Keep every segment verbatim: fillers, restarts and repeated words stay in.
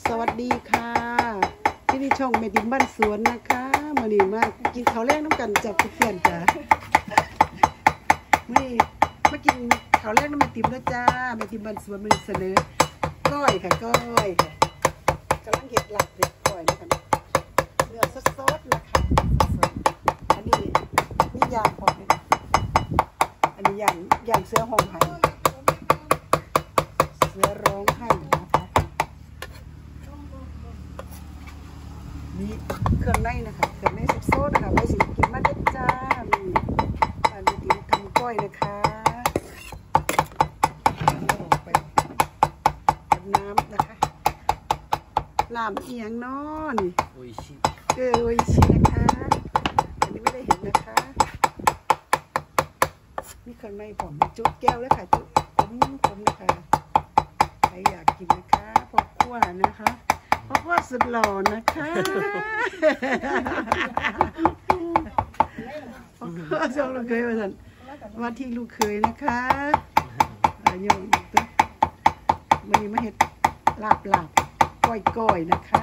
สวัสดีค่ะที่นี่ช่องเมดิมบ้านสวนนะคะมาดีมากกินข้าวแรกน้ำกันจากเพื่อนจ้าไม่มากินข้าวแรกน้ำเมดิมนะจ้าเมดิมบ้านสวนมันเสนอก้อยค่ะก้อยค่ะกำลังเห็ดหลักเห็ดก้อยนะคะเนื้อสดๆนะคะสดๆอันนี้นี่ย่างพอเลยอันนี้ย่างย่างเสือห้องไห้เสือร้องไห้นะคะนี่เครื่องในนะคะเครื่องในซุปโซ่นะคะไว้สิกินมาเด็ดจ้ามีอันนี้ดิทำก้อยนะคะลงไปกับน้ำนะคะน้ำเอียงน้อนี่โออิชิเออโออิชินะคะอันนี้ไม่ได้เห็นนะคะนี่เครื่องในผมจุดแก้วแล้วค่ะจุดผมผมนะคะใครอยากกินนะคะพอคั่วนะคะเพราะว่าสุดหล่อนะคะเพราะชอบลูกเคยมาสั่นว่าที่ลูกเคยนะคะอายุตัวมันมาเห็ดลาบลาบก้อยก้อยนะคะ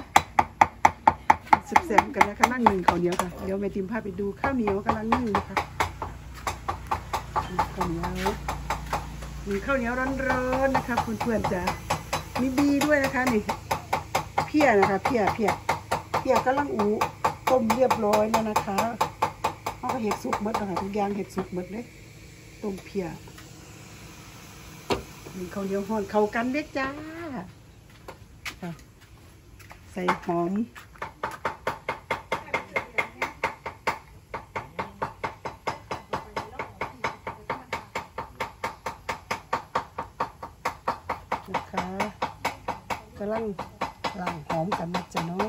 สุดแสบกันนะคะนั่งหนึ่งข้าวเหนียวค่ะเดี๋ยวแม่ติมพาไปดูข้าวเหนียวกำลังนึ่งนะคะข้าวเหนียวมีข้าวเหนียวร้อนๆนะคะเพื่อนๆจ้ะมีบีด้วยนะคะนี่เพี้ยนะคะเพี้ยเพี้ยเพี้ยกำลังอูต้มเรียบร้อยแล้วนะคะเขาก็เห็ดสุกเบิดนะคะทุกอย่างเห็ดสุกเบิดเลยต้มเพี้ยมีข้าวเหนียวห่อนเข้ากันเด็ดจ้าใส่หอมนะคะกำลังล้างหอมกันนะจ๊ะเนาะ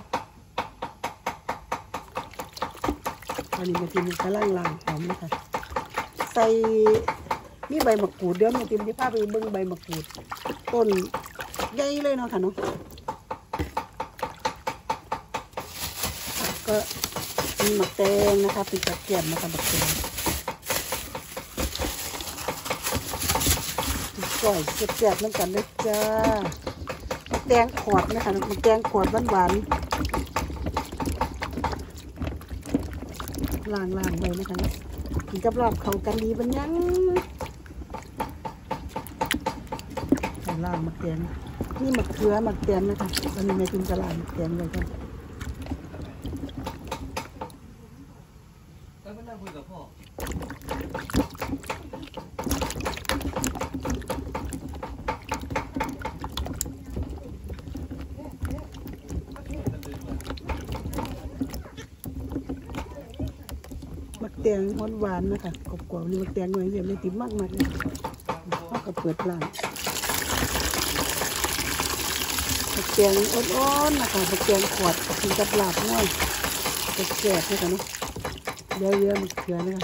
วันนี้แม่ติมกำลังล้างหอมนะคะใส่มีใบมะกรูดเดี๋ยวแม่ติมจะพาไปเบิ่งใบมะกรูดต้นใหญ่เลยเนาะค่ะเนาะก็มีมะแตงนะคะเป็นกระเทียมนะคะมะแตงก่อยแซ่บๆน้ำกันเลยจ้ามะแตงขวดนะคะมะแตงขวดหวานๆล่างๆไว้นะคะกินกับลาบเขากันดีบันยังล่างมะแตงนี่มะเขือมะแตงนะคะวันนี้แม่กินกระลามะแตงเลยค่ะแล้วก็นั่งคุยกับพ่อมะแตงหวานๆนะคะกรอบๆนี่มะแตงหน่อยเดียวไม่ติดมากๆเลยพ่อก็เปิดร้านมะแตงอ่อนๆนะคะมะแตงขวดกินกับลาบง่อยจะแซ่บนะคะเนาะเดี๋ยวเยอะมะเขือนะคะ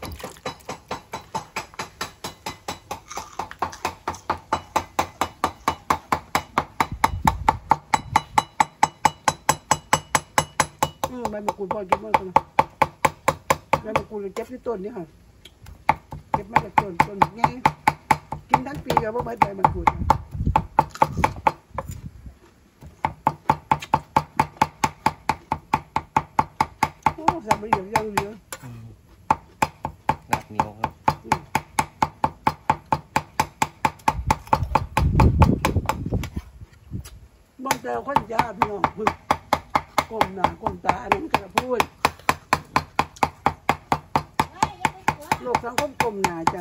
ใบมะกรูดพอเก็บมากเลยใบมะกรูดเก็บที่ต้นนี่ค่ะเก็บมาจากต้นต้นไงกินทั้งปีกับว่าใบใบมะกรูดโอ้สับปะรดยังเหลือหนักเหนียวครับบางแต่คนยาพี่น้องพึ่งก้มหน้าก้มตาอันนั้นก็จะพูดโลกสังคมก้มหน้าจ้ะ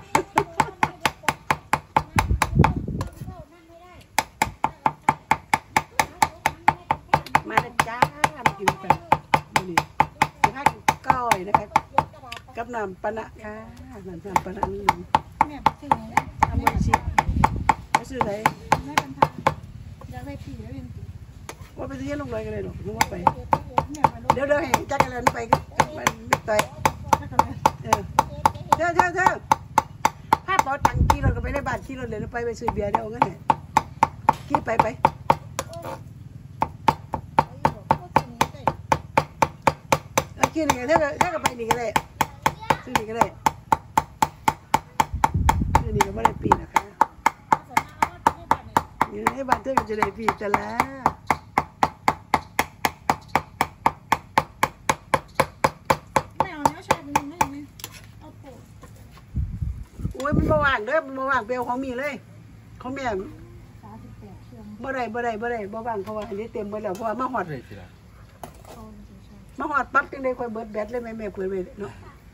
มาเลยจ้ามากินกันนี่สิให้ก้อยนะคะกับน้ำปะนะค่ะน้ำน้ำปะนะนี่แม่ไปซื้อไหนแล้วทำมือชิไปซื้อไหนแม่เป็นทางอยากได้ผีแล้วเป็นว่าไปซื้อลงเลยกันเลยหรอกนึกว่าไปเดี๋ยวเดี๋ยวให้จักรยานไปมันไปเออเท่าเท่าเท่าถ้าปอตังขี่รถก็ไปในบ้านขี่รถเลยไปไปซื้อเบียร์เดี๋ยวงั้นเนี่ยขี่ไปไปขี่นี่ก็เท่าเท่ากับไปนี่ก็ได้ซื้อนี่ก็ได้ซื้อนี่ก็ไม่ได้ปีนะคะสนาว่าที่บ้านเนี่ยอยู่ในบ้านเธอก็จะได้พี่แต่ละไม่เอาเนื้อชาเป็นยังไงไหมเอาโปะโอ้ยมันบ่ว่างเด้อมันบ่ว่างเปลวของมีเลยของแม่สามสิบแปดเชื่อมบ่ได้บ่ได้บ่ได้บ่ว่างเพราะว่าอันนี้เต็มหมดแล้วเพราะว่ามาฮอดเลยสิล่ะเอาเฉยมาฮอดปั๊บจังได๋ค่อยเบิดแบตเลยแม่แม่เปิดไว้เนาะ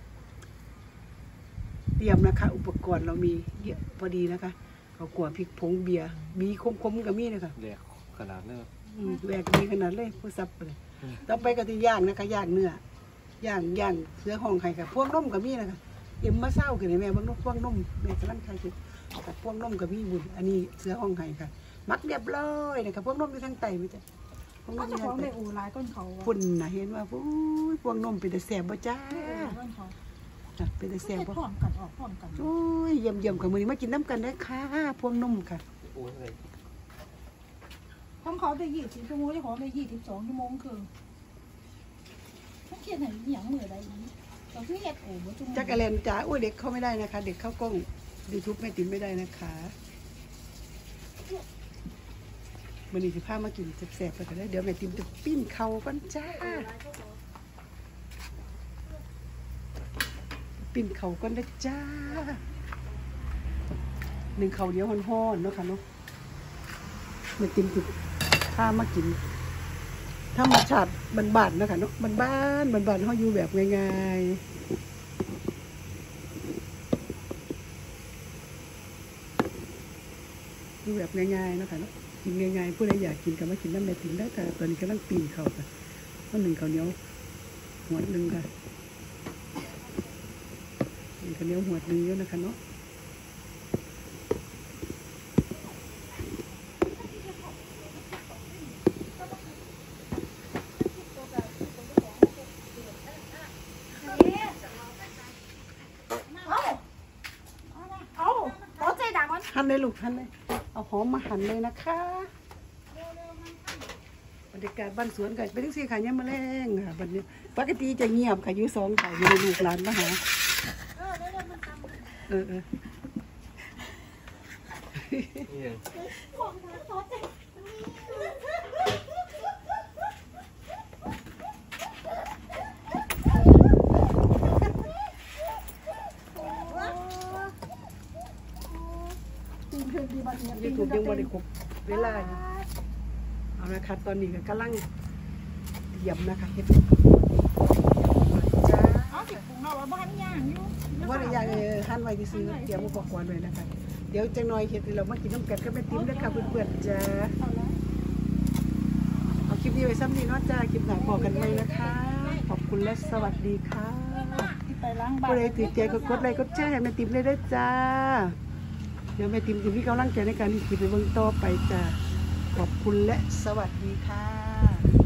เตรียมนะคะอุปกรณ์เรามีเยอะพอดีนะคะข้าวคั่วพริกผงเบียร์มีคมๆก็มีนะคะแหลกขนาดเลยครับอืมแหวกดีขนาดเลยผู้ซับไปเลยต่อไปก็ที่ย่างนะคะย่างเนื้อย่างย่างเสือห้องไข่ค่ะพวกนมก็มีนะคะเอ็มมาเศร้ากันเลยแม่บางนมพวกนมแม่กำลังใครคือกับพวกนมก็มีบุญอันนี้เสือห้องไข่ค่ะ มักเรียบร้อยนะคะพวกนมมีทั้งไตมีจ้ะพวกๆนก็มมีจะขทั้องงไตในอู่ร้ายก้นเขาปุ่นนะเห็นว่าโอ้ยพวกนมเป็นแต่แสบบ่จ้าก้นเขาจ้ะเป็นแต่แสบบ่พร้อมกันออกพร้อมกันโอ้ยเยี่ยมเยี่ยมกับมือนี้มากินน้ำกันได้ค่ะพวกนมค่ะโอ้ยเลยของเขาได้ยี่สิบชั่วโมงที่ของได้ยี่สิบสองชั่วโมงคือไม่เขียนไหนอย่างมืออะไรนี้เราคือเฮ็ดโอ้โหชั่วโมงจักรแลนจ้าอุ้ยเด็กเข้าไม่ได้นะคะ เด็กเข้ากล้องยูทูบแม่ติ๋มไม่ได้นะคะวันนี้สิพามากินแซ่บๆไปกันเลยเดี๋ยวแม่ติ๋มจะปิ้นเขากันจ้าปิ้นเขากันนะจ้าหนึ่งเขาวเหนียวห่อนๆเนาะค่ะเนาะแม่ติ๋มจะพามากินธรรมชาติบ้านๆเนาะค่ะเนาะบ้านๆบ้านๆเขาอยู่แบบง่ายๆดูแบบง่ายๆนะคะเนาะกินง่ายๆผู้ใดอยากกินก็มากินน้ำแม่ติ๋มได้ค่ะตอนนี้กำลังปีนเขาค่ะวันหนึ่งเขาวเหนียวหัวหนึ่งค่ะหนึ่งเขาวเหนียวหัวหนึ่งเยอะนะคะเนาะเอาเอาใจดังมันหั่นเลยลูกหั่นเลยเอาหอมมาหั่นเลยนะคะบรรยากาศบ้านสวนกันเป็นทั้งสี่ค่ะเนี่ยมาแรงค่ะบัดนี้ปกติจะเงียบค่ะอยู่สองค่ะอยู่ในลูกหลานมาหา เออเออนี่ยังของทางซอสใจยูทูบยังบริครบเวลาอยู่เอาละค่ะตอนนี้ก็กำลังเตรียมนะคะเฮ็ดจ้าเอาสิปรุงเราว่าบ้านย่างอยู่ว่าอะไรอย่างเออหั่นไว้ที่ซื้อเตรียมอุปกรณ์ไว้นะคะเดี๋ยวจังหน่อยเฮ็ดให้เรามากินน้ำกันก็ไม่ติ้มด้วยค่ะเพื่อนๆจ้าเอาละเอาคลิปนี้ไว้ซ้ำนี้เนาะจ้าคลิปหน้าพอกันไหมนะคะ ขอบคุณและสวัสดีค่ะที่ไปล้างบ้านผู้ใดถือใจก็กดไลค์กดแชร์ให้แม่ติ๋มเลยเด้อจ้า เดี๋ยวแม่ติ๋มจะมีกำลังใจในการที่จะไปเบิ่งต่อไปจ้า ขอบคุณและสวัสดีค่ะ